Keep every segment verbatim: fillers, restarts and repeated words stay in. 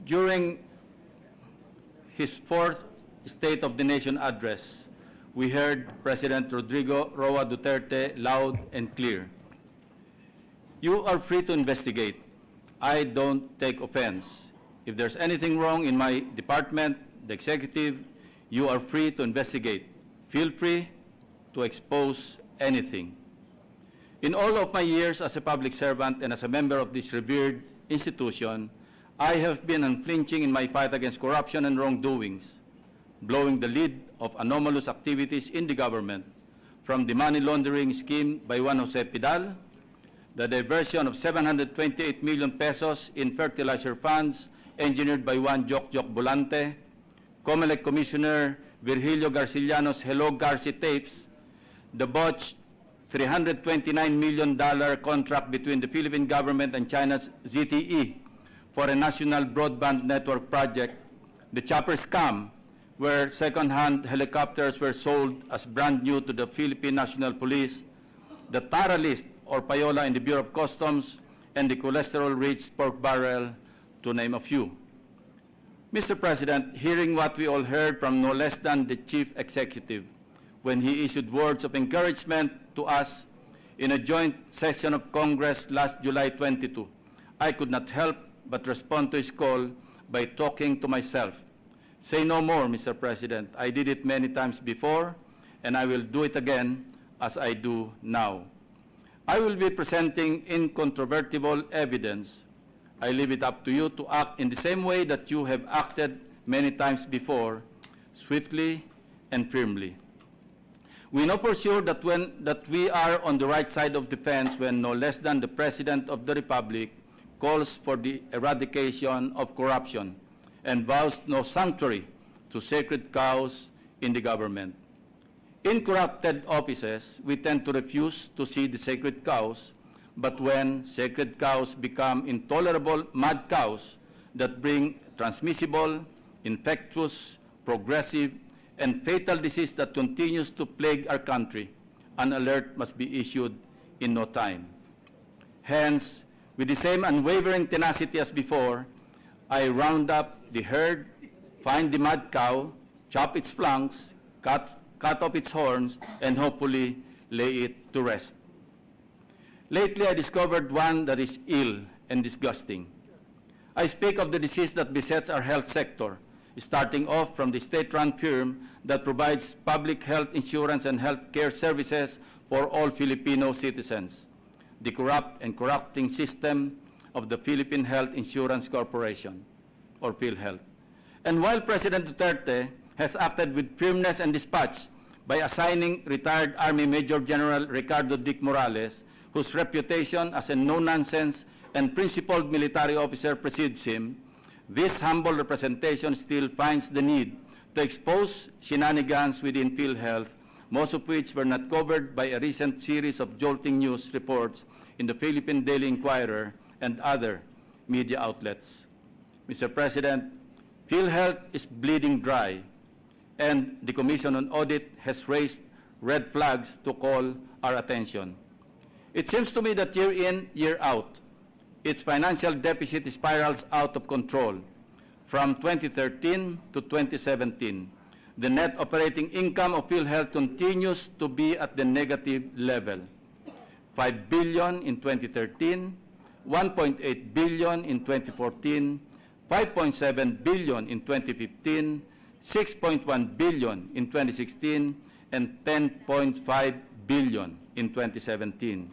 During his fourth State of the Nation address, we heard President Rodrigo Roa Duterte loud and clear. You are free to investigate. I don't take offense. If there's anything wrong in my department, the executive, you are free to investigate. Feel free to expose anything. In all of my years as a public servant and as a member of this revered institution, I have been unflinching in my fight against corruption and wrongdoings, blowing the lid of anomalous activities in the government, from the money laundering scheme by one Jose Pidal, the diversion of seven hundred twenty-eight million pesos in fertilizer funds engineered by one Joc Joc Volante, COMELEC Commissioner Virgilio Garciliano's Hello Garci tapes, the botched three hundred twenty-nine million dollar contract between the Philippine government and China's Z T E for a national broadband network project, the chopper scam, where second-hand helicopters were sold as brand new to the Philippine National Police, the Tara list or payola in the Bureau of Customs, and the cholesterol-rich pork barrel, to name a few. Mister President, hearing what we all heard from no less than the Chief Executive when he issued words of encouragement to us in a joint session of Congress last July twenty-second, I could not help but respond to his call by talking to myself. Say no more, Mister President. I did it many times before, and I will do it again as I do now. I will be presenting incontrovertible evidence. I leave it up to you to act in the same way that you have acted many times before, swiftly and firmly. We know for sure that, when, that we are on the right side of the fence when no less than the President of the Republic calls for the eradication of corruption and vows no sanctuary to sacred cows in the government. In corrupted offices, we tend to refuse to see the sacred cows, but when sacred cows become intolerable mad cows that bring transmissible, infectious, progressive, and fatal disease that continues to plague our country, an alert must be issued in no time. Hence, with the same unwavering tenacity as before, I round up the herd, find the mad cow, chop its flanks, cut, cut off its horns, and hopefully lay it to rest. Lately, I discovered one that is ill and disgusting. I speak of the disease that besets our health sector, starting off from the state-run firm that provides public health insurance and health care services for all Filipino citizens, the corrupt and corrupting system of the Philippine Health Insurance Corporation, or PhilHealth. And while President Duterte has acted with firmness and dispatch by assigning retired Army Major General Ricardo Dick Morales, whose reputation as a no-nonsense and principled military officer precedes him, this humble representation still finds the need to expose shenanigans within PhilHealth, most of which were not covered by a recent series of jolting news reports in the Philippine Daily Inquirer and other media outlets. Mister President, PhilHealth is bleeding dry, and the Commission on Audit has raised red flags to call our attention. It seems to me that year in, year out, its financial deficit spirals out of control. From twenty thirteen to twenty seventeen, the net operating income of PhilHealth continues to be at the negative level. five billion in twenty thirteen, one point eight billion in twenty fourteen, five point seven billion in twenty fifteen, six point one billion in twenty sixteen, and ten point five billion in twenty seventeen.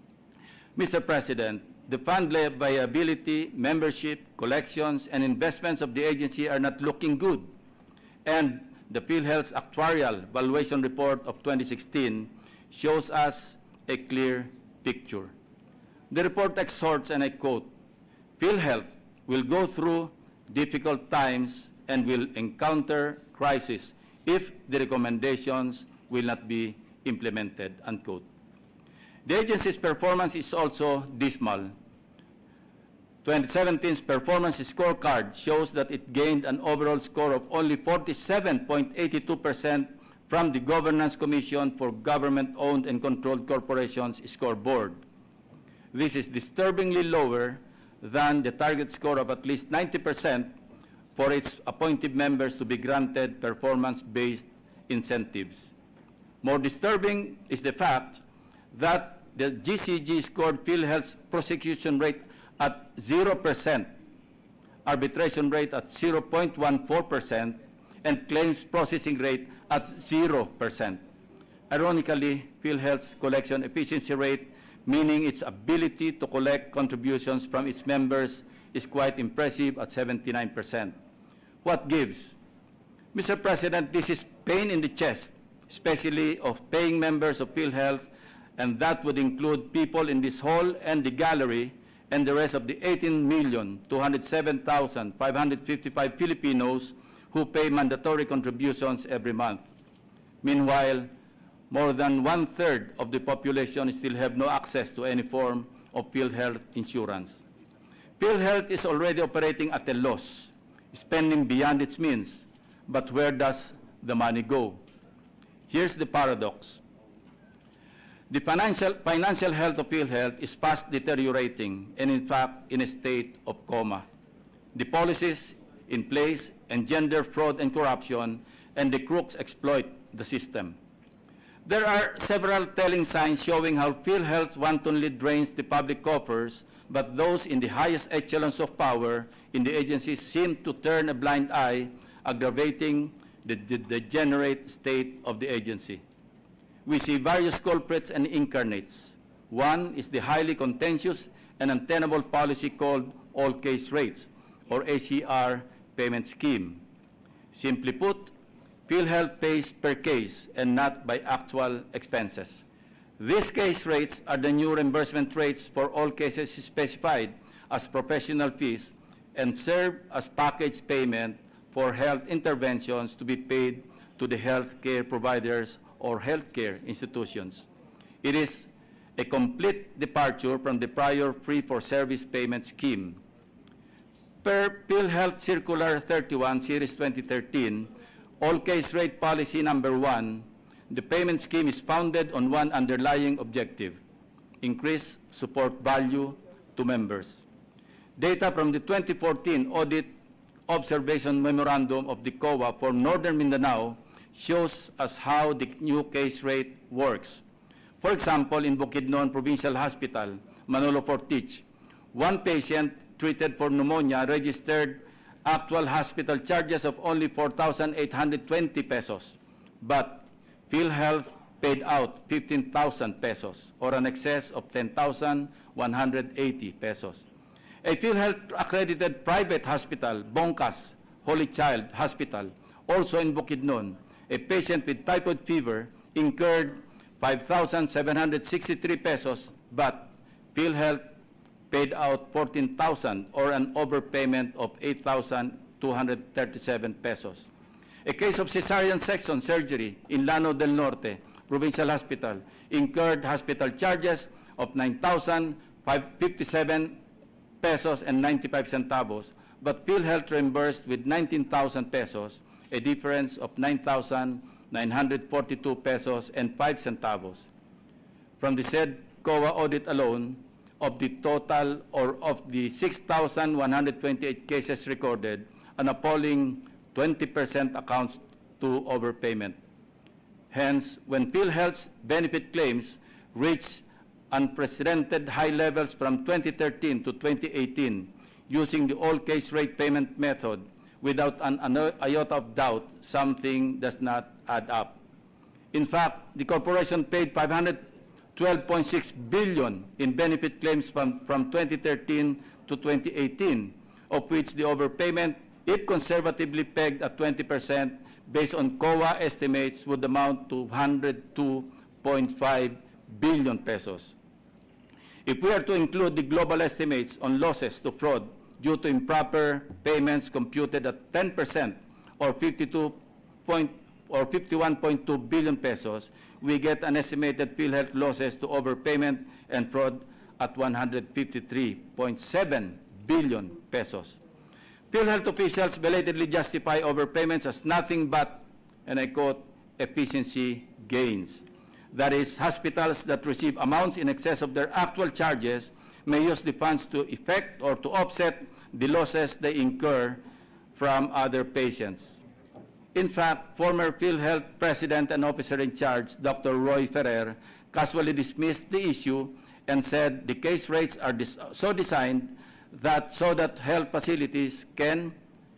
Mister President, the fund viability, membership, collections, and investments of the agency are not looking good, and the PhilHealth's actuarial valuation report of twenty sixteen shows us a clear picture. The report exhorts, and I quote, PhilHealth will go through difficult times and will encounter crisis if the recommendations will not be implemented, unquote. The agency's performance is also dismal. twenty seventeen's performance scorecard shows that it gained an overall score of only forty-seven point eight two percent from the Governance Commission for Government-Owned and Controlled Corporations scoreboard. This is disturbingly lower than the target score of at least ninety percent for its appointed members to be granted performance-based incentives. More disturbing is the fact that the G C G scored PhilHealth's prosecution rate at zero percent, arbitration rate at zero point one four percent, and claims processing rate at zero percent. Ironically, PhilHealth's collection efficiency rate, meaning its ability to collect contributions from its members, is quite impressive at seventy-nine percent. What gives? Mister President, this is pain in the chest, especially of paying members of PhilHealth, and that would include people in this hall and the gallery and the rest of the eighteen million two hundred seven thousand five hundred fifty-five Filipinos who pay mandatory contributions every month. Meanwhile, more than one-third of the population still have no access to any form of PhilHealth insurance. PhilHealth is already operating at a loss, spending beyond its means, but where does the money go? Here's the paradox. The financial, financial health of PhilHealth is fast deteriorating and, in fact, in a state of coma. The policies in place engender fraud and corruption, and the crooks exploit the system. There are several telling signs showing how PhilHealth wantonly drains the public coffers, but those in the highest echelons of power in the agency seem to turn a blind eye, aggravating the, the degenerate state of the agency. We see various culprits and incarnates. One is the highly contentious and untenable policy called all case rates, or A C R payment scheme. Simply put, PhilHealth pays per case and not by actual expenses. These case rates are the new reimbursement rates for all cases specified as professional fees and serve as package payment for health interventions to be paid to the healthcare providers or healthcare institutions. It is a complete departure from the prior fee-for-service payment scheme. Per PhilHealth Circular thirty-one, Series twenty thirteen, all case rate policy number one, the payment scheme is founded on one underlying objective: increase support value to members. Data from the twenty fourteen Audit Observation Memorandum of the C O A for Northern Mindanao shows us how the new case rate works. For example, in Bukidnon Provincial Hospital, Manolo Fortich, one patient treated for pneumonia registered actual hospital charges of only four thousand eight hundred twenty pesos, but PhilHealth paid out fifteen thousand pesos, or an excess of ten thousand one hundred eighty pesos. A PhilHealth accredited private hospital, Bongkas Holy Child Hospital, also in Bukidnon, a patient with typhoid fever incurred five thousand seven hundred sixty-three pesos, but PhilHealth paid out fourteen thousand, or an overpayment of eight thousand two hundred thirty-seven pesos. A case of cesarean section surgery in Llano del Norte Provincial Hospital incurred hospital charges of nine thousand fifty-seven pesos and ninety-five centavos, but PhilHealth reimbursed with nineteen thousand pesos, a difference of nine thousand nine hundred forty-two pesos and five centavos. From the said C O A audit alone, of the total or of the six thousand one hundred twenty-eight cases recorded, an appalling twenty percent accounts to overpayment. Hence, when PhilHealth's benefit claims reach unprecedented high levels from twenty thirteen to twenty eighteen, using the all case rate payment method, without an iota of doubt, something does not add up. In fact, the corporation paid five hundred twelve point six billion dollars in benefit claims from, from twenty thirteen to twenty eighteen, of which the overpayment, if conservatively pegged at twenty percent, based on C O A estimates, would amount to one hundred two point five billion pesos. If we are to include the global estimates on losses to fraud due to improper payments computed at ten percent, or fifty-two point or fifty-one point two billion pesos, we get an estimated PhilHealth losses to overpayment and fraud at one hundred fifty-three point seven billion pesos. PhilHealth officials belatedly justify overpayments as nothing but, and I quote, efficiency gains. That is, hospitals that receive amounts in excess of their actual charges may use the funds to effect or to offset the losses they incur from other patients. In fact, former PhilHealth President and Officer in Charge, Doctor Roy Ferrer, casually dismissed the issue and said the case rates are dis so designed that so that health facilities can,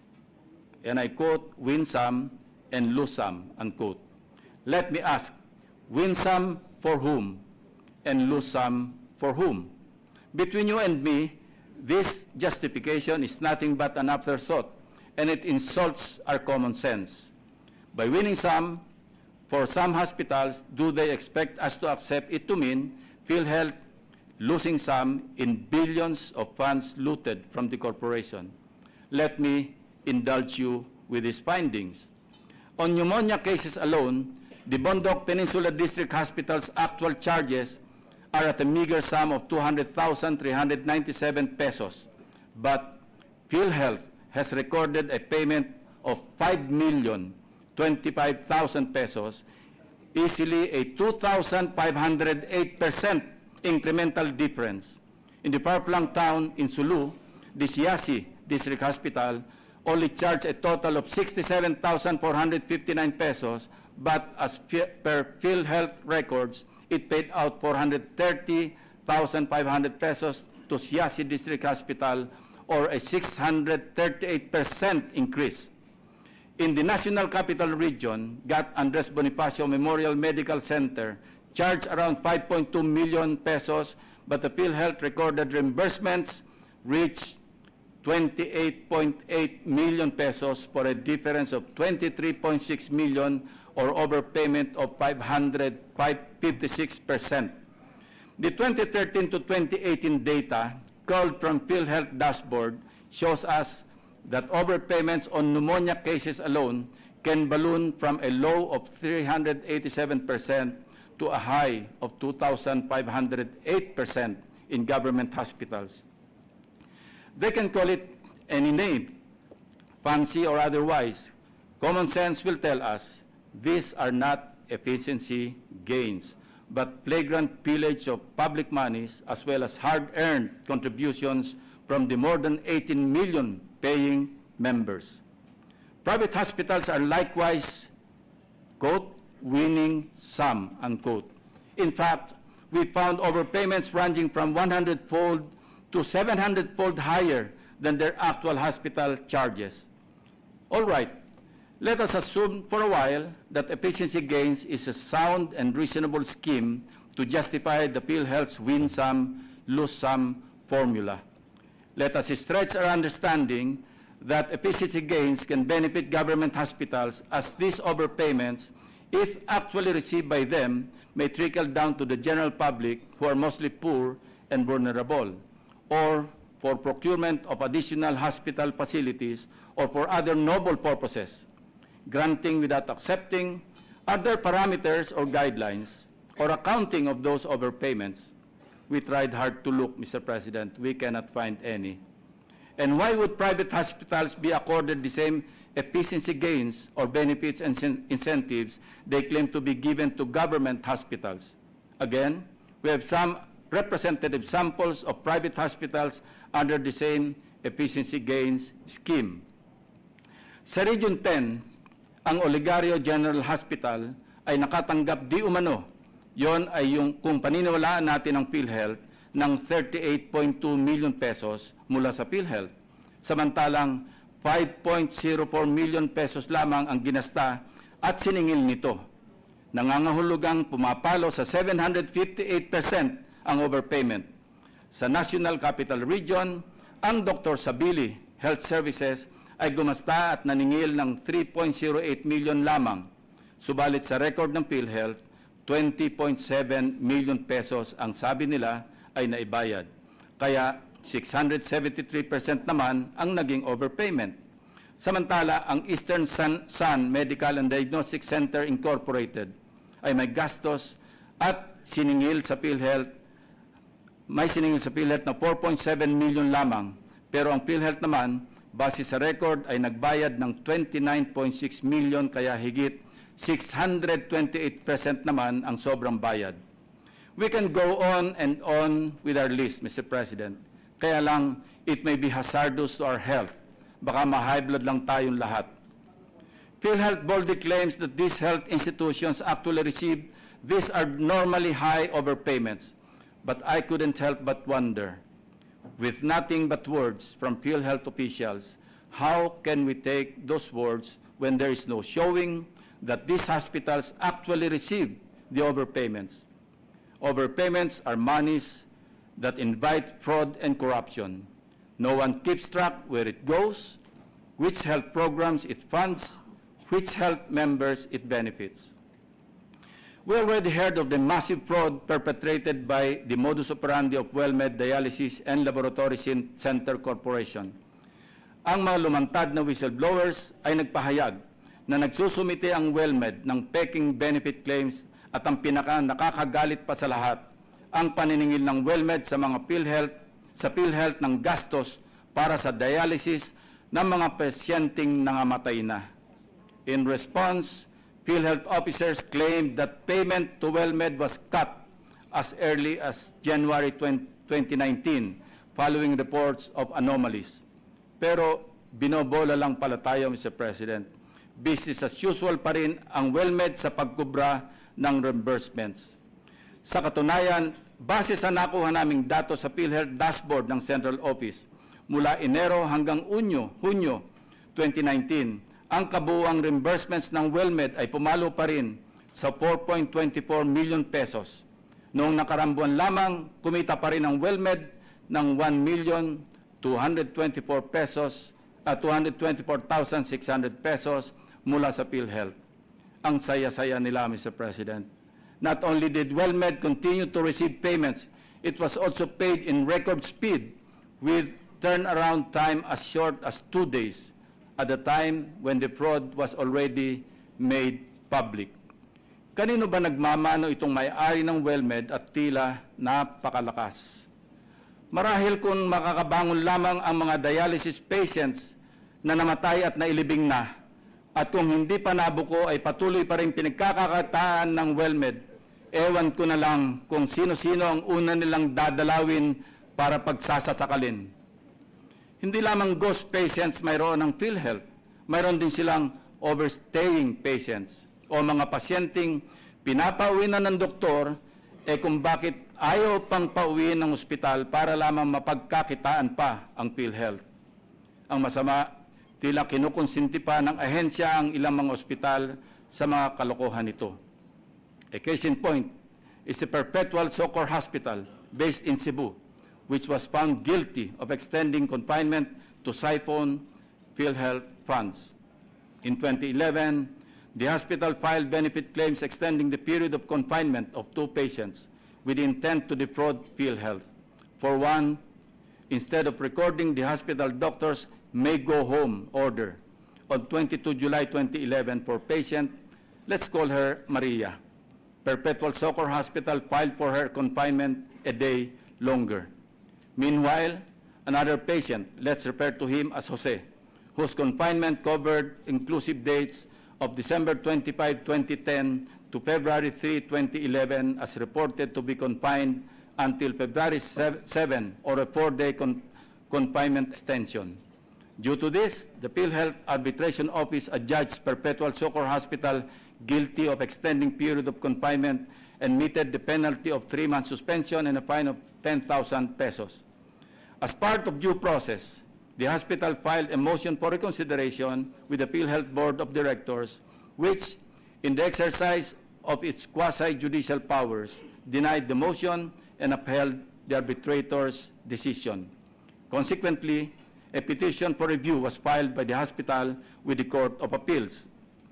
and I quote, win some and lose some, unquote. Let me ask, win some for whom and lose some for whom? Between you and me, this justification is nothing but an afterthought, and it insults our common sense. By winning some, for some hospitals, do they expect us to accept it to mean PhilHealth losing some in billions of funds looted from the corporation? Let me indulge you with these findings. On pneumonia cases alone, the Bondoc Peninsula District Hospital's actual charges are at a meager sum of two hundred thousand three hundred ninety-seven pesos, but PhilHealth has recorded a payment of five million twenty-five thousand pesos, easily a two thousand five hundred eight percent incremental difference. In the far-flung town in Sulu, the Siasi District Hospital only charged a total of sixty-seven thousand four hundred fifty-nine pesos, but as per PhilHealth records, it paid out four hundred thirty thousand five hundred pesos to Siasi District Hospital, or a six hundred thirty-eight percent increase. In the National Capital Region, G A T Andres Bonifacio Memorial Medical Center charged around five point two million pesos, but the PhilHealth recorded reimbursements reached twenty-eight point eight million pesos for a difference of twenty-three point six million, or overpayment of five hundred fifty-six percent. The twenty thirteen to twenty eighteen data culled from PhilHealth dashboard shows us that overpayments on pneumonia cases alone can balloon from a low of three hundred eighty-seven percent to a high of two thousand five hundred eight percent in government hospitals. They can call it any name, fancy or otherwise. Common sense will tell us these are not efficiency gains, but flagrant pillage of public monies as well as hard-earned contributions from the more than eighteen million paying members. Private hospitals are likewise, quote, winning some, unquote. In fact, we found overpayments ranging from one hundred fold to seven hundred fold higher than their actual hospital charges. All right, let us assume for a while that efficiency gains is a sound and reasonable scheme to justify the PhilHealth's win some, lose some formula. Let us stretch our understanding that efficiency gains can benefit government hospitals, as these overpayments, if actually received by them, may trickle down to the general public, who are mostly poor and vulnerable, or for procurement of additional hospital facilities, or for other noble purposes. Granting without accepting, are there parameters or guidelines or accounting of those overpayments? We tried hard to look, Mister President. We cannot find any. And why would private hospitals be accorded the same efficiency gains or benefits and incentives they claim to be given to government hospitals? Again, we have some representative samples of private hospitals under the same efficiency gains scheme. Sa Region ten, ang Oligario General Hospital ay nakatanggap di umano, yon ay yung kung paniniwalaan natin ng PhilHealth, ng thirty-eight point two million pesos mula sa PhilHealth. Samantalang five point zero four million pesos lamang ang ginasta at siningil nito. Nangangahulugang pumapalo sa seven hundred fifty-eight percent ang overpayment. Sa National Capital Region, ang Doctor Sabili Health Services ay gumasta at naningil ng three point zero eight million lamang. Subalit sa record ng PhilHealth, twenty point seven million pesos ang sabi nila ay naibayad. Kaya six hundred seventy-three percent naman ang naging overpayment. Samantala, ang Eastern Sun, Sun Medical and Diagnostic Center Incorporated ay may gastos at siningil sa PhilHealth, may siningil sa PhilHealth na four point seven million lamang. Pero ang PhilHealth naman, base sa record, ay nagbayad ng twenty-nine point six million, kaya higit six hundred twenty-eight percent naman ang sobrang bayad. We can go on and on with our list, Mister President. Kaya lang, it may be hazardous to our health. baka ma-high blood lang tayong lahat. PhilHealth boldly claims that these health institutions actually receive these are normally high overpayments. But I couldn't help but wonder, with nothing but words from PhilHealth officials, how can we take those words when there is no showing that these hospitals actually receive the overpayments? Overpayments are monies that invite fraud and corruption. No one keeps track where it goes, which health programs it funds, which health members it benefits. We already heard of the massive fraud perpetrated by the modus operandi of WellMed Dialysis and Laboratory Center Corporation. Ang mga lumantad na whistleblowers ay nagpahayag na nagsusumite ang WellMed ng peking benefit claims at ang pinaka nakakagalit pa sa lahat, ang paniningil ng WellMed sa mga PhilHealth, sa PhilHealth ng gastos para sa dialysis ng mga pasyenteng nangamatay na. In response, PhilHealth officers claimed that payment to WellMed was cut as early as January twenty nineteen following reports of anomalies. Pero binobola lang pala tayo, Mister President. Business as usual pa rin ang WellMed sa pagkubra ng reimbursements. Sa katunayan, base sa nakuha naming datos sa PhilHealth dashboard ng Central Office, mula Enero hanggang Hunyo, Hunyo twenty nineteen, ang kabuuang reimbursements ng WellMed ay pumalo pa rin sa four point two four million pesos. Noong nakarang buwan lamang, kumita pa rin ang WellMed ng one million two hundred twenty-four pesos at two hundred twenty-four thousand six hundred pesos mula sa PhilHealth. Ang saya-saya nila, Mister President. Not only did WellMed continue to receive payments, it was also paid in record speed with turnaround time as short as two days. At the time when the fraud was already made public. Kanino ba nagmamano itong may-ari ng WellMed at tila napakalakas? Marahil kung makakabangon lamang ang mga dialysis patients na namatay at nailibing na, at kung hindi pa nabuko ay patuloy pa rin pinagkakakitaan ng WellMed, ewan ko na lang kung sino-sino ang una nilang dadalawin para pagsasasakalin. Hindi lamang ghost patients mayroon ng PhilHealth, mayroon din silang overstaying patients o mga pasyenteng pinapauwi na ng doktor, eh kung bakit ayaw pang pauwiin ng ospital para lamang mapagkakitaan pa ang PhilHealth. Ang masama, tila kinukonsinti pa ng ahensya ang ilang mga ospital sa mga kalokohan nito. A case in point is the Perpetual Socor Hospital based in Cebu, which was found guilty of extending confinement to siphon PhilHealth funds. In twenty eleven, the hospital filed benefit claims extending the period of confinement of two patients with intent to defraud PhilHealth. For one, instead of recording the hospital doctor's may go home order on twenty-second of July twenty eleven for patient, let's call her Maria, Perpetual Socor Hospital filed for her confinement a day longer. Meanwhile, another patient, let's refer to him as Jose, whose confinement covered inclusive dates of December twenty-fifth, twenty ten to February third, twenty eleven, as reported to be confined until February seventh, or a four-day con confinement extension. Due to this, the PhilHealth Arbitration Office adjudged Perpetual Socor Hospital guilty of extending period of confinement and meted the penalty of three-month suspension and a fine of ten thousand pesos. As part of due process, the hospital filed a motion for reconsideration with the PhilHealth Board of Directors, which, in the exercise of its quasi-judicial powers, denied the motion and upheld the arbitrator's decision. Consequently, a petition for review was filed by the hospital with the Court of Appeals.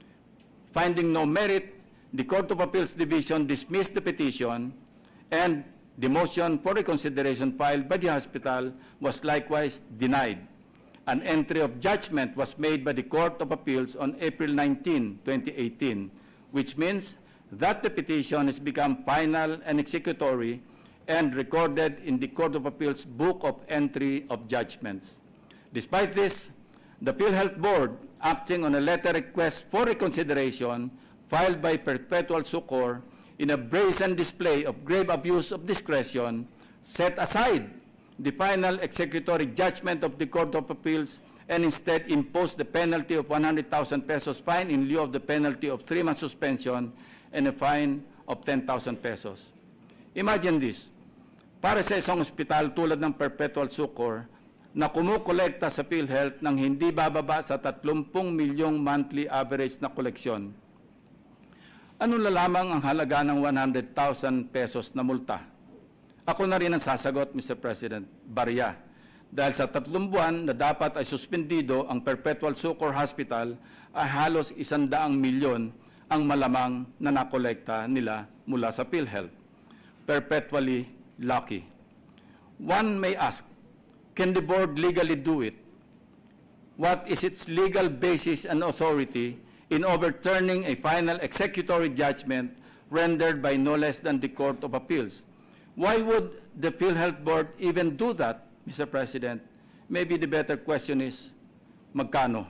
Finding no merit, the Court of Appeals Division dismissed the petition, and the motion for reconsideration filed by the hospital was likewise denied. An entry of judgment was made by the Court of Appeals on April nineteenth, twenty eighteen, which means that the petition has become final and executory and recorded in the Court of Appeals Book of Entry of Judgments. Despite this, the PhilHealth Board, acting on a letter request for reconsideration filed by Perpetual Socor, in a brazen display of grave abuse of discretion, set aside the final executory judgment of the Court of Appeals and instead imposed the penalty of one hundred thousand pesos fine in lieu of the penalty of three-month suspension and a fine of ten thousand pesos. Imagine this, para sa isang ospital tulad ng Perpetual Succor na kumukolekta sa PhilHealth ng hindi bababa sa tatlumpung milyong monthly average na koleksyon, ano na lamang ang halaga ng one hundred thousand pesos na multa? Ako na rin ang sasagot, Mister President, barya. Dahil sa tatlong buwan na dapat ay suspendido ang Perpetual Succor Hospital, ay halos isandaang milyon ang malamang na nakolekta nila mula sa PhilHealth. Perpetually lucky. One may ask, can the board legally do it? What is its legal basis and authority in overturning a final executory judgment rendered by no less than the Court of Appeals? Why would the PhilHealth Board even do that, Mister President? Maybe the better question is, magkano?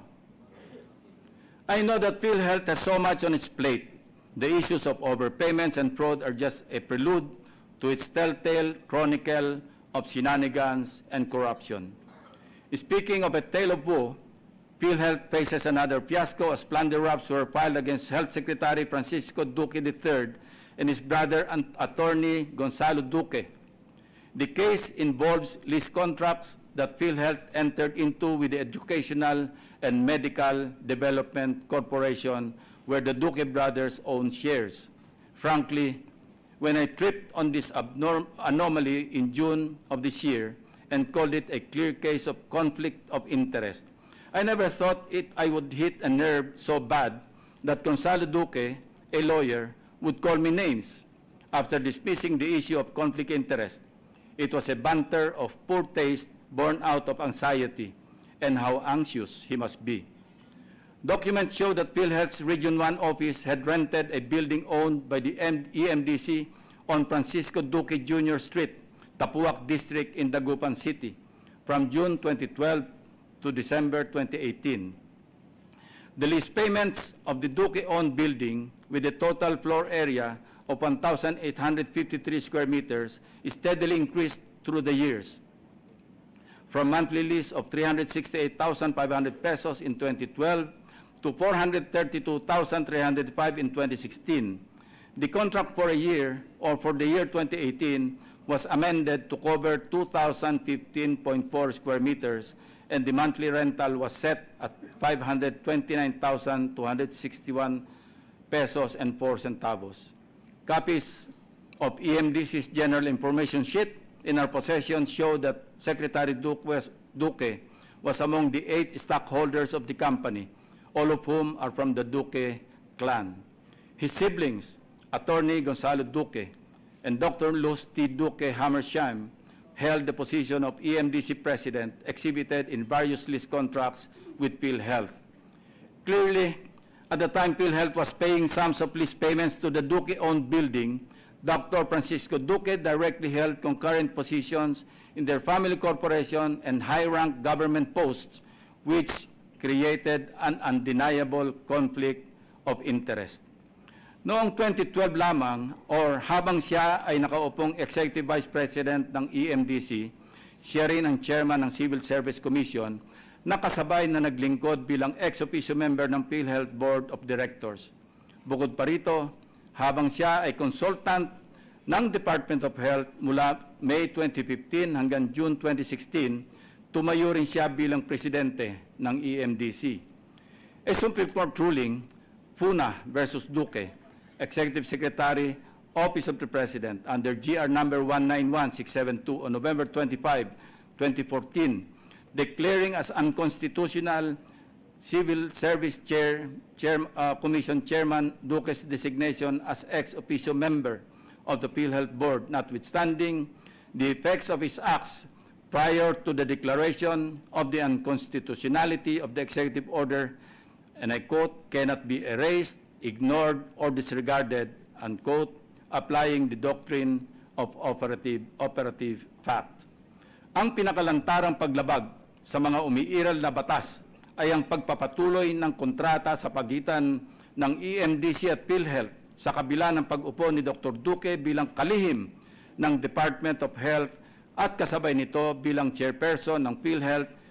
I know that PhilHealth has so much on its plate. The issues of overpayments and fraud are just a prelude to its telltale chronicle of shenanigans and corruption. Speaking of a tale of woe, PhilHealth faces another fiasco as plunder raps were filed against Health Secretary Francisco Duque the third and his brother and attorney Gonzalo Duque. The case involves lease contracts that PhilHealth entered into with the Educational and Medical Development Corporation, where the Duque brothers own shares. Frankly, when I tripped on this abnorm anomaly in June of this year and called it a clear case of conflict of interest, I never thought it, I would hit a nerve so bad that Gonzalo Duque, a lawyer, would call me names after dismissing the issue of conflict interest. It was a banter of poor taste born out of anxiety and how anxious he must be. Documents show that PhilHealth's Region one office had rented a building owned by the E M D C on Francisco Duque Junior Street, Tapuac District in Dagupan City, from June twenty twelve to December twenty eighteen. The lease payments of the Duque-owned building, with a total floor area of one thousand eight hundred fifty-three square meters, steadily increased through the years, from monthly lease of three hundred sixty-eight thousand five hundred pesos in twenty twelve to four hundred thirty-two thousand three hundred five in twenty sixteen. The contract for a year, or for the year twenty eighteen, was amended to cover two thousand fifteen point four square meters, and the monthly rental was set at five hundred twenty-nine thousand two hundred sixty-one pesos and four centavos. Copies of E M D C's General Information Sheet in our possession show that Secretary Duque was, Duque was among the eight stockholders of the company, all of whom are from the Duque clan. His siblings, Attorney Gonzalo Duque and Doctor Luz T. Duque Hammersheim, held the position of E M D C president, exhibited in various lease contracts with PhilHealth. Clearly, at the time PhilHealth was paying sums of lease payments to the Duque-owned building, Doctor Francisco Duque directly held concurrent positions in their family corporation and high-ranked government posts, which created an undeniable conflict of interest. Noong twenty twelve lamang, or habang siya ay nakaupong Executive Vice President ng E M D C, siya rin ang Chairman ng Civil Service Commission, nakasabay na naglingkod bilang ex-officio member ng PhilHealth Board of Directors. Bukod pa rito, habang siya ay consultant ng Department of Health mula May twenty fifteen hanggang June twenty sixteen, tumayo rin siya bilang presidente ng E M D C. A Supreme Court ruling, Funa versus Duque, Executive Secretary, Office of the President, under G R number one nine one six seven two on November twenty-fifth, twenty fourteen, declaring as unconstitutional Civil Service Chair, Chair uh, Commission Chairman Duque's designation as ex-officio member of the PhilHealth Board, notwithstanding the effects of his acts prior to the declaration of the unconstitutionality of the executive order, and I quote, cannot be erased, ignored, or disregarded, unquote, applying the doctrine of operative, operative fact. Ang pinakalantarang paglabag sa mga umiiral na batas ay ang pagpapatuloy ng kontrata sa pagitan ng E M D C at PhilHealth sa kabila ng pag-upo ni Doctor Duque bilang kalihim ng Department of Health at kasabay nito bilang chairperson ng PhilHealth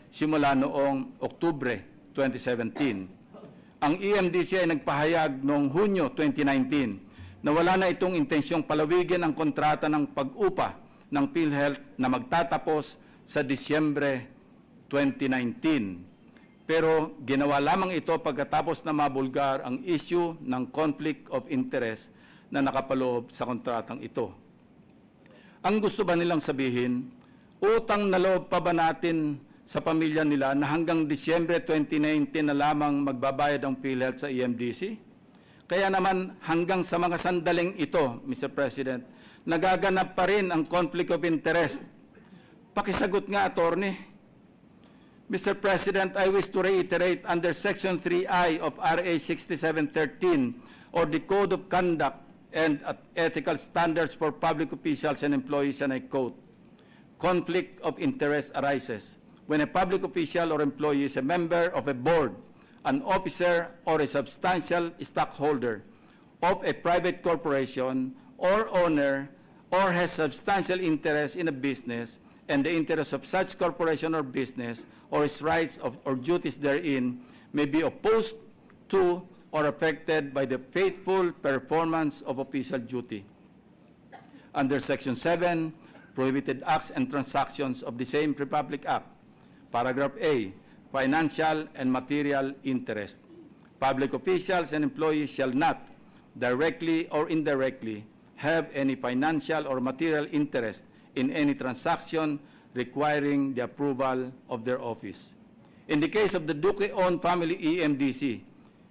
simula noong Oktubre twenty seventeen. Ang E M D C ay nagpahayag noong Hunyo twenty nineteen na wala na itong intensyong palawigin ang kontrata ng pag-upa ng PhilHealth na magtatapos sa Disyembre twenty nineteen. Pero ginawa lamang ito pagkatapos na mabulgar ang issue ng conflict of interest na nakapaloob sa kontratang ito. Ang gusto ba nilang sabihin, utang na loob pa ba natin sa pamilya nila na hanggang Disyembre twenty nineteen na lamang magbabayad ang PhilHealth sa E M D C? Kaya naman hanggang sa mga sandaling ito, Mister President, nagaganap pa rin ang conflict of interest. Pakisagot nga, Attorney. Mister President, I wish to reiterate under Section three I of R A sixty-seven thirteen or the Code of Conduct and Ethical Standards for Public Officials and Employees, and I quote, conflict of interest arises when a public official or employee is a member of a board, an officer, or a substantial stockholder of a private corporation or owner, or has substantial interest in a business, and the interests of such corporation or business or its rights of, or duties therein may be opposed to or affected by the faithful performance of official duty. Under Section seven, Prohibited Acts and Transactions of the same Republic Act, Paragraph A, Financial and Material Interest. Public officials and employees shall not, directly or indirectly, have any financial or material interest in any transaction requiring the approval of their office. In the case of the Duque-owned family E M D C,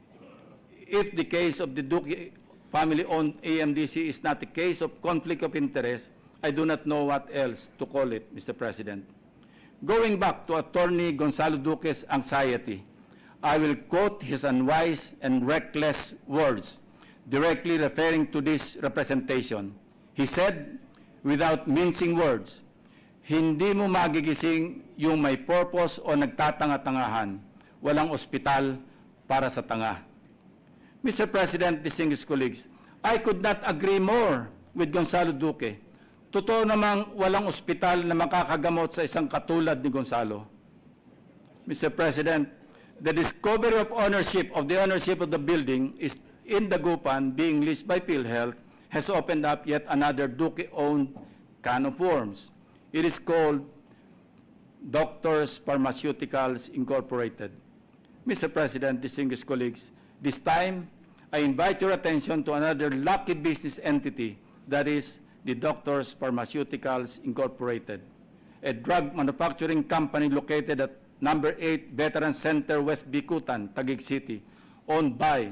if the case of the Duque family-owned E M D C is not a case of conflict of interest, I do not know what else to call it, Mister President. Going back to Attorney Gonzalo Duque's anxiety, I will quote his unwise and reckless words, directly referring to this representation. He said, without mincing words, hindi mo magigising yung may purpose o nagtatanga-tangahan. Walang ospital para sa tanga. Mister President, distinguished colleagues, I could not agree more with Gonzalo Duque. Totoo namang walang ospital na makakagamot sa isang katulad ni Gonzalo. Mister President, the discovery of ownership of the ownership of the building is in Dagupan being leased by PhilHealth has opened up yet another Duque-owned can of worms. It is called Doctors Pharmaceuticals Incorporated. Mister President, distinguished colleagues, this time I invite your attention to another lucky business entity, that is the Doctors Pharmaceuticals Incorporated, a drug manufacturing company located at number eight Veteran Center, West Bicutan, Taguig City, owned by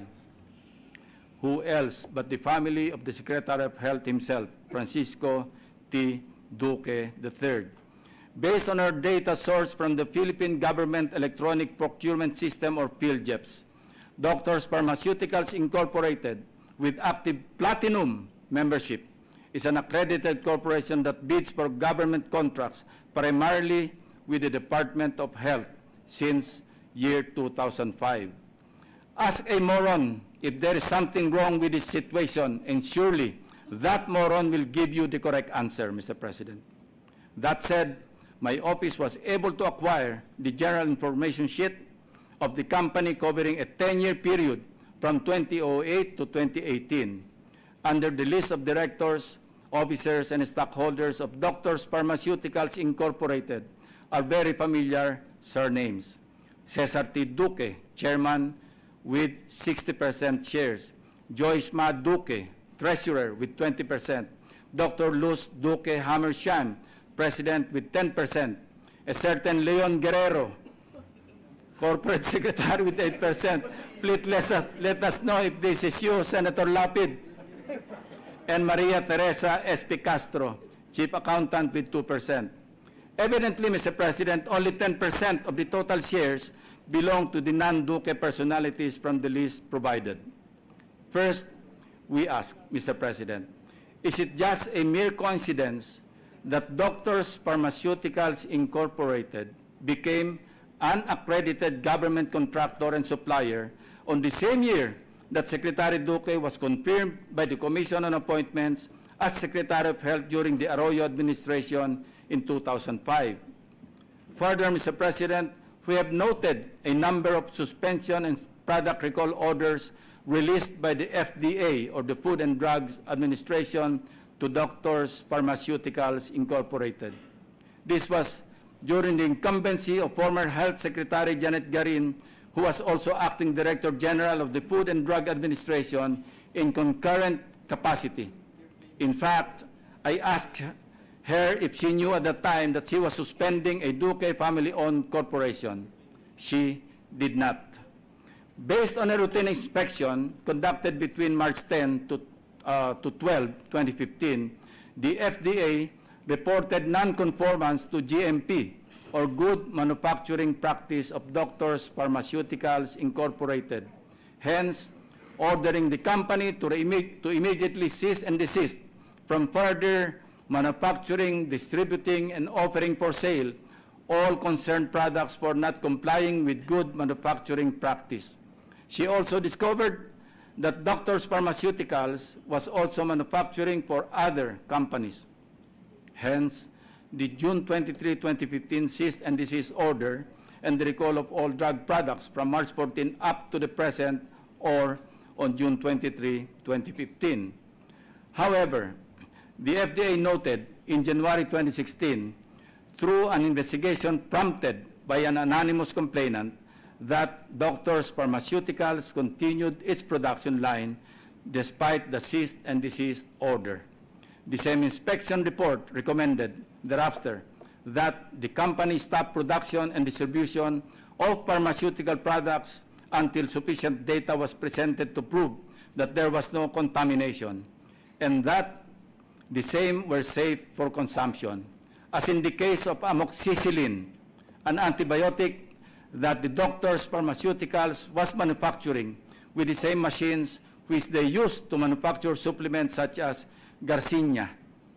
who else but the family of the Secretary of Health himself, Francisco T. Duque the third. Based on our data sourced from the Philippine Government Electronic Procurement System, or PhilJEPS, Doctors Pharmaceuticals Incorporated, with active platinum membership, is an accredited corporation that bids for government contracts primarily with the Department of Health since year two thousand five. Ask a moron if there is something wrong with this situation, and surely that moron will give you the correct answer, Mister President. That said, my office was able to acquire the general information sheet of the company covering a ten-year period from twenty oh eight to twenty eighteen. Under the list of directors, officers, and stockholders of Doctors Pharmaceuticals Incorporated are very familiar surnames. Cesar T. Duque, Chairman, with sixty percent shares. Joyce Ma Duque, Treasurer, with twenty percent. Doctor Luz Duque Hammersham, President, with ten percent. A certain Leon Guerrero, Corporate Secretary, with eight percent. Please let us, let us know if this is you, Senator Lapid. And Maria Teresa S P Castro, Chief Accountant, with two percent. Evidently, Mister President, only ten percent of the total shares belong to the non-Duque personalities from the list provided. First, we ask, Mister President, is it just a mere coincidence that Doctors Pharmaceuticals Incorporated became an accredited government contractor and supplier on the same year that Secretary Duque was confirmed by the Commission on Appointments as Secretary of Health during the Arroyo administration in two thousand five? Further, Mister President, we have noted a number of suspension and product recall orders released by the F D A, or the Food and Drugs Administration, to Doctors Pharmaceuticals Incorporated. This was during the incumbency of former Health Secretary Janet Garin, who was also Acting Director General of the Food and Drug Administration in concurrent capacity. In fact, I asked her if she knew at the time that she was suspending a Duque family-owned corporation. She did not. Based on a routine inspection conducted between March tenth to, uh, to twelve, twenty fifteen, the F D A reported non-conformance to G M P, or Good Manufacturing Practice of Doctors Pharmaceuticals Incorporated, hence ordering the company to, to immediately cease and desist from further manufacturing, distributing, and offering for sale all concerned products for not complying with good manufacturing practice. She also discovered that Doctors Pharmaceuticals was also manufacturing for other companies. Hence, the June twenty-third, twenty fifteen cease and desist order and the recall of all drug products from March fourteenth up to the present, or on June twenty-third, twenty fifteen. However, the F D A noted in January twenty sixteen, through an investigation prompted by an anonymous complainant, that Doctors Pharmaceuticals continued its production line despite the cease and desist order. The same inspection report recommended thereafter that the company stop production and distribution of pharmaceutical products until sufficient data was presented to prove that there was no contamination, and that the same were safe for consumption, as in the case of amoxicillin, an antibiotic that the Doctors Pharmaceuticals was manufacturing with the same machines which they used to manufacture supplements such as Garcinia,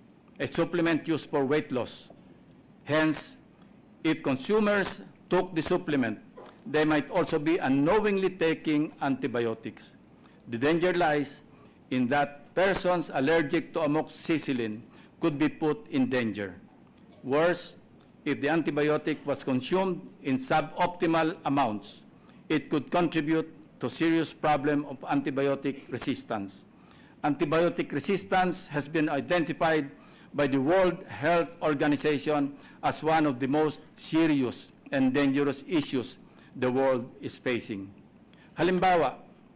a supplement used for weight loss. Hence, if consumers took the supplement, they might also be unknowingly taking antibiotics. The danger lies in that persons allergic to amoxicillin could be put in danger. Worse, if the antibiotic was consumed in suboptimal amounts, it could contribute to serious problem of antibiotic resistance. Antibiotic resistance has been identified by the World Health Organization as one of the most serious and dangerous issues the world is facing. Halimbawa,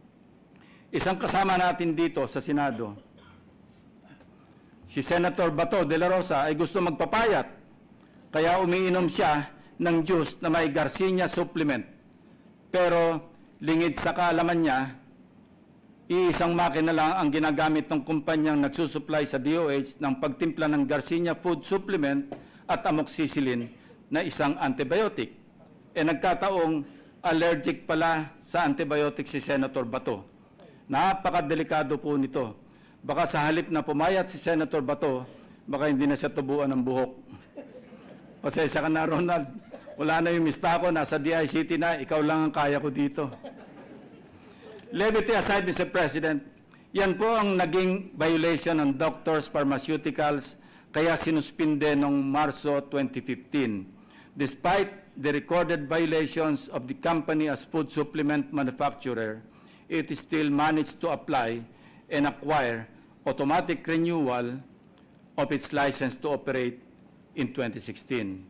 isang kasama natin dito sa Senado, si Senator Bato de la Rosa, ay gusto magpapayat, kaya umiinom siya ng juice na may Garcinia supplement. Pero lingid sa kaalaman niya, iisang makina lang ang ginagamit ng kumpanyang nagsusupply sa D O H ng pagtimpla ng Garcinia food supplement at amoxicillin na isang antibiotic. E nagkataong allergic pala sa antibiotic si Senator Bato. Napakadelikado po nito. Baka sa halip na pumayat si Senator Bato, baka hindi na siya tubuan ng buhok. Pasensya ka na, Ronald. Wala na yung mista ko, nasa D I C T na, ikaw lang ang kaya ko dito. Levity aside, Mister President, yan po ang naging violation ng Doctors Pharmaceuticals, kaya sinuspinde noong Marso twenty fifteen. Despite the recorded violations of the company as food supplement manufacturer, it still managed to apply and acquire automatic renewal of its license to operate in twenty sixteen.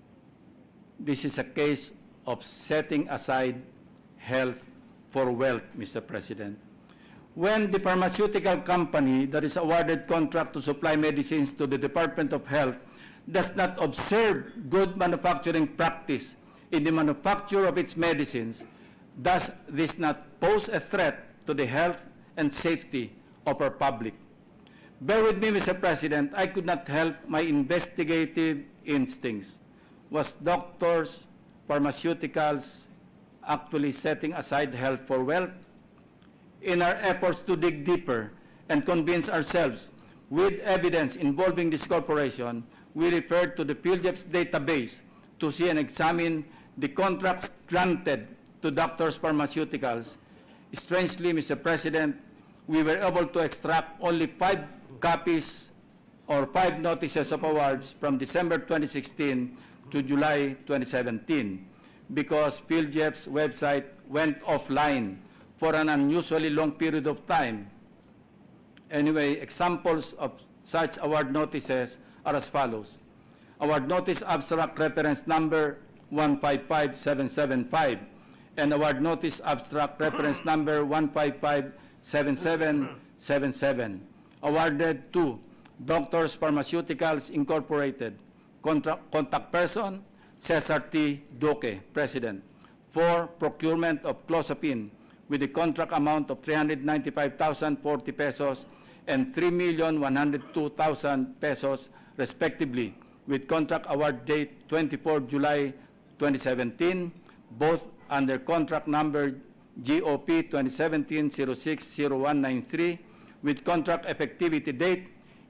This is a case of setting aside health for wealth, Mister President. When the pharmaceutical company that is awarded contract to supply medicines to the Department of Health does not observe good manufacturing practice in the manufacture of its medicines, does this not pose a threat to the health and safety of our public? Bear with me, Mister President, I could not help my investigative instincts. Was Doctors Pharmaceuticals actually setting aside health for wealth? In our efforts to dig deeper and convince ourselves with evidence involving this corporation, we referred to the PhilJEP's database to see and examine the contracts granted to Doctors Pharmaceuticals. Strangely, Mister President, we were able to extract only five copies or five notices of awards from December twenty sixteen to July twenty seventeen because PhilJEP's website went offline for an unusually long period of time. Anyway, examples of such award notices are as follows. Award notice abstract reference number one five five seven seven five and award notice abstract reference number one five five seven seven seven seven. Awarded to Doctors Pharmaceuticals Incorporated, Contact, contact person, Cesar T. Duque, President, for procurement of clozapine with a contract amount of three hundred ninety-five thousand forty pesos and three million one hundred two thousand pesos, respectively, with contract award date twenty-fourth of July twenty seventeen, both under contract number G O P twenty seventeen dash zero six zero one nine three, with contract effectivity date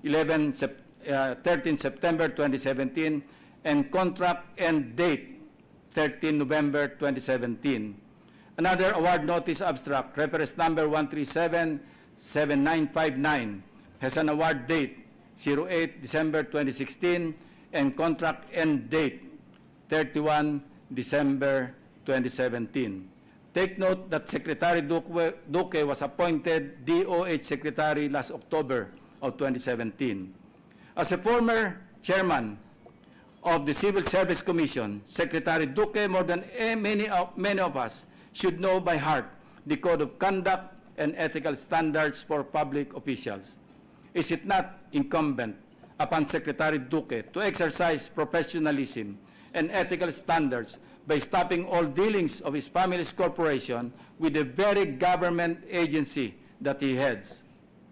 thirteenth September twenty seventeen, and contract end date thirteenth November twenty seventeen. Another award notice abstract, reference number one three seven seven nine five nine, has an award date eighth December twenty sixteen and contract end date thirty-first December twenty seventeen. Take note that Secretary Duque, Duque was appointed D O H Secretary last October of twenty seventeen. As a former chairman of the Civil Service Commission, Secretary Duque, more than many of, many of us, should know by heart the Code of Conduct and Ethical Standards for Public Officials. Is it not incumbent upon Secretary Duque to exercise professionalism and ethical standards by stopping all dealings of his family's corporation with the very government agency that he heads?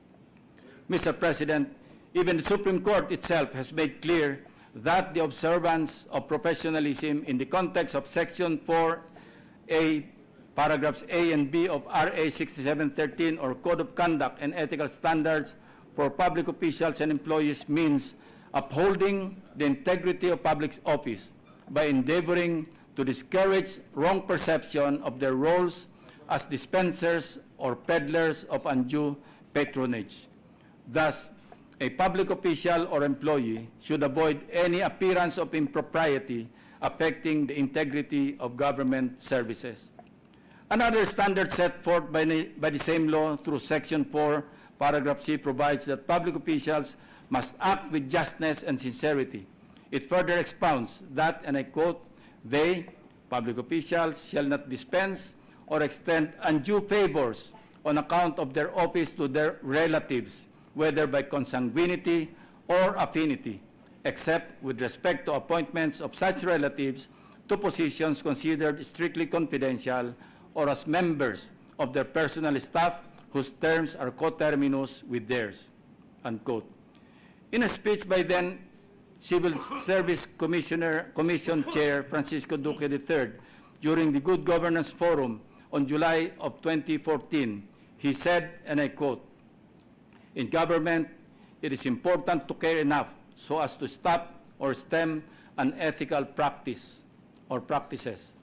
Mister President, even the Supreme Court itself has made clear that the observance of professionalism in the context of Section four A, paragraphs A and B of R A sixty-seven thirteen, or Code of Conduct and Ethical Standards for Public Officials and Employees, means upholding the integrity of public office by endeavoring to discourage wrong perception of their roles as dispensers or peddlers of undue patronage. Thus, a public official or employee should avoid any appearance of impropriety affecting the integrity of government services. Another standard set forth by the, by the same law through Section four, paragraph C, provides that public officials must act with justness and sincerity. It further expounds that, and I quote, they, public officials, shall not dispense or extend undue favors on account of their office to their relatives, whether by consanguinity or affinity, except with respect to appointments of such relatives to positions considered strictly confidential or as members of their personal staff whose terms are coterminous with theirs, unquote. In a speech by then Civil Service Commissioner, Commission Chair Francisco Duque the third during the Good Governance Forum on July of twenty fourteen, he said, and I quote, "In government, it is important to care enough so as to stop or stem unethical practice or practices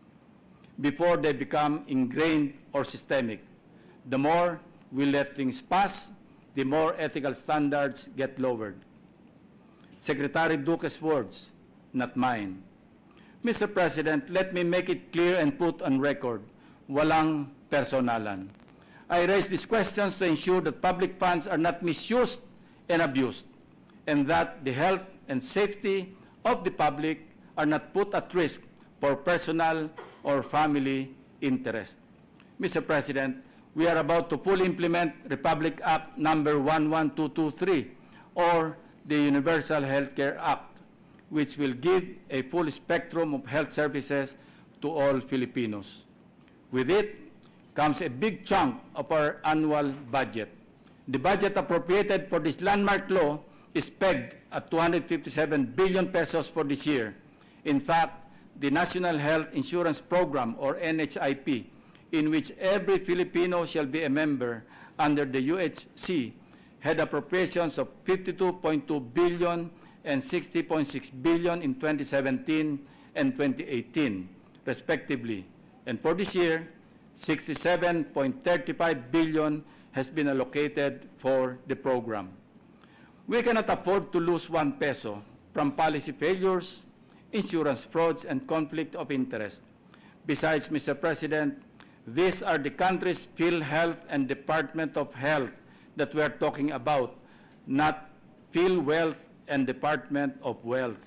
before they become ingrained or systemic. The more we let things pass, the more ethical standards get lowered." Secretary Duque's words, not mine. Mister President, let me make it clear and put on record, walang personalan. I raise these questions to ensure that public funds are not misused and abused, and that the health and safety of the public are not put at risk for personal or family interest. Mister President, we are about to fully implement Republic Act number one one two two three, or the Universal Health Care Act, which will give a full spectrum of health services to all Filipinos. With it comes a big chunk of our annual budget. The budget appropriated for this landmark law is pegged at two hundred fifty-seven billion pesos for this year. In fact, the National Health Insurance Program, or N H I P, in which every Filipino shall be a member under the U H C, had appropriations of fifty-two point two billion and sixty point six billion in twenty seventeen and twenty eighteen, respectively. And for this year, sixty-seven point three five billion has been allocated for the program. We cannot afford to lose one peso from policy failures, insurance frauds, and conflict of interest. Besides, Mister President, these are the country's PhilHealth and Department of Health that we are talking about, not PhilWealth and Department of Wealth.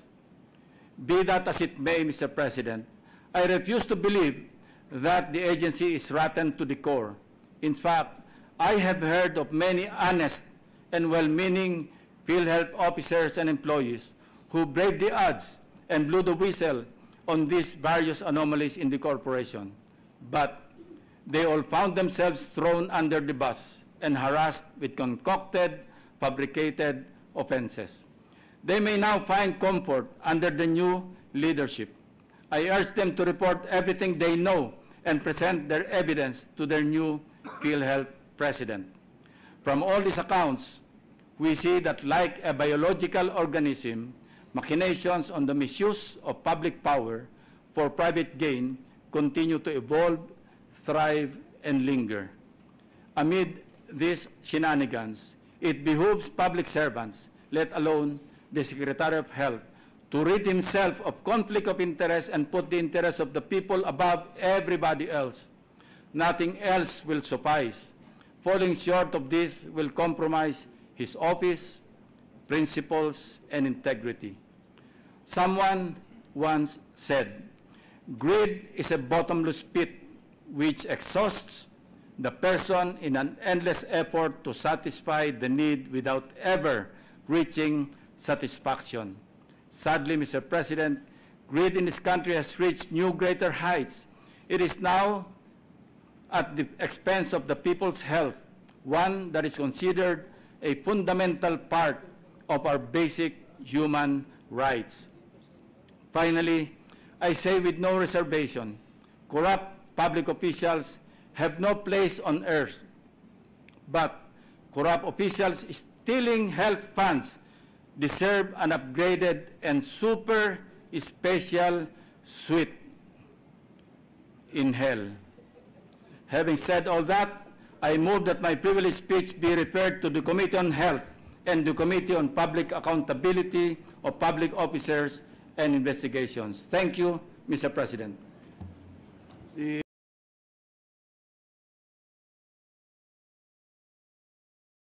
Be that as it may, Mister President, I refuse to believe that the agency is rotten to the core. In fact, I have heard of many honest and well-meaning PhilHealth officers and employees who braved the odds and blew the whistle on these various anomalies in the corporation. But they all found themselves thrown under the bus and harassed with concocted, fabricated offenses. They may now find comfort under the new leadership. I urge them to report everything they know and present their evidence to their new PhilHealth president. From all these accounts, we see that like a biological organism, machinations on the misuse of public power for private gain continue to evolve, thrive, and linger. Amid these shenanigans, it behooves public servants, let alone the Secretary of Health, to rid himself of conflict of interest and put the interests of the people above everybody else. Nothing else will suffice. Falling short of this will compromise his office, principles, and integrity. Someone once said, "Greed is a bottomless pit which exhausts the person in an endless effort to satisfy the need without ever reaching satisfaction." Sadly, Mister President, greed in this country has reached new greater heights. It is now at the expense of the people's health, one that is considered a fundamental part of our basic human rights. Finally, I say with no reservation, corrupt public officials have no place on earth, but corrupt officials stealing health funds deserve an upgraded and super special suite in hell. Having said all that, I move that my privileged speech be referred to the Committee on Health and the Committee on Public Accountability of Public Officers and Investigations. Thank you, Mister President.